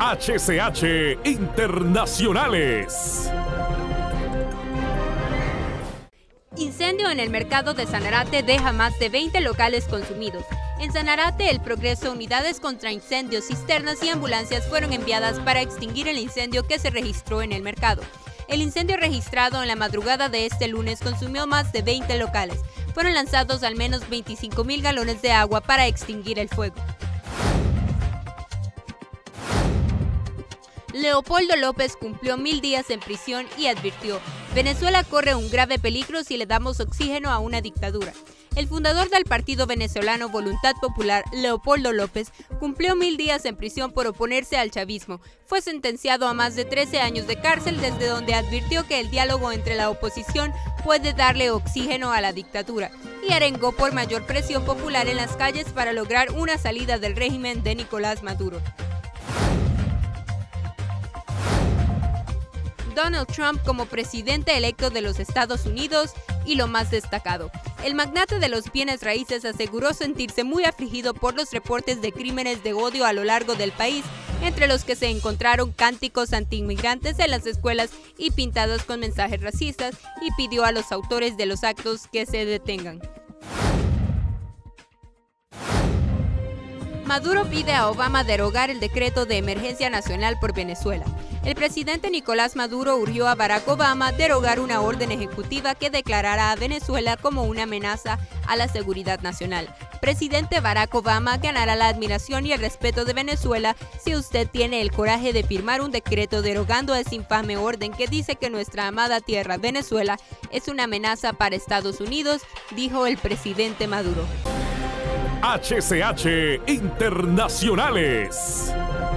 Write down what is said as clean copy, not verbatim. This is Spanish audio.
HCH Internacionales. Incendio en el mercado de Sanarate deja más de 20 locales consumidos. En Sanarate, El Progreso, unidades contra incendios, cisternas y ambulancias fueron enviadas para extinguir el incendio que se registró en el mercado. El incendio registrado en la madrugada de este lunes consumió más de 20 locales. Fueron lanzados al menos 25.000 galones de agua para extinguir el fuego. Leopoldo López cumplió 1000 días en prisión y advirtió: Venezuela corre un grave peligro si le damos oxígeno a una dictadura. El fundador del partido venezolano Voluntad Popular, Leopoldo López, cumplió 1000 días en prisión por oponerse al chavismo. Fue sentenciado a más de 13 años de cárcel, desde donde advirtió que el diálogo entre la oposición puede darle oxígeno a la dictadura, y arengó por mayor presión popular en las calles para lograr una salida del régimen de Nicolás Maduro. Donald Trump como presidente electo de los Estados Unidos y lo más destacado. El magnate de los bienes raíces aseguró sentirse muy afligido por los reportes de crímenes de odio a lo largo del país, entre los que se encontraron cánticos antiinmigrantes en las escuelas y pintados con mensajes racistas, y pidió a los autores de los actos que se detengan. Maduro pide a Obama derogar el decreto de emergencia nacional por Venezuela. El presidente Nicolás Maduro urgió a Barack Obama a derogar una orden ejecutiva que declarara a Venezuela como una amenaza a la seguridad nacional. Presidente Barack Obama ganará la admiración y el respeto de Venezuela si usted tiene el coraje de firmar un decreto derogando esa infame orden que dice que nuestra amada tierra, Venezuela, es una amenaza para Estados Unidos, dijo el presidente Maduro. HCH Internacionales.